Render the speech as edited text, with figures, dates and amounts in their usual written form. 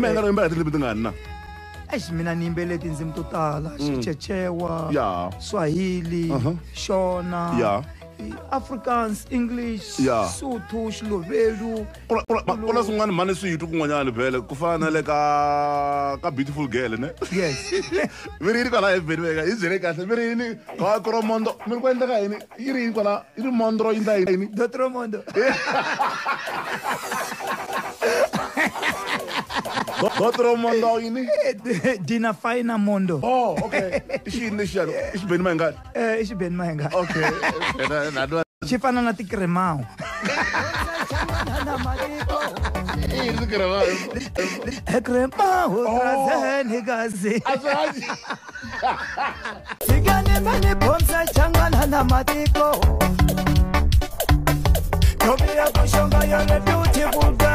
Menga rimba tindzimi tingani na? Mina ni yimbele tindzimi to tala, Xichechewa, Swahili, Shona, Afrikaans, English, Sotho, Xiluvelu. Kula swin'wana mani swi yitu kun'wanyana vhele ku fana le ka beautiful girl ne? Yes. Mirini kwala evheni hi byele kahle mirini ka Koromondo mi ku endleka yini yi ri kwala yi ri Mondro yinda yini? Dotromondo. Dotromondo yini? Dina Faina Mondo. Oh, okay. Ixini lexiyani? I xibeni mahingani? I xibeni mahingani. Okay. Xi fana na tikremao. Kremao trazeni gazi. Sigane mane bomsa changana na matiko. Tobia kushonga yale beautiful.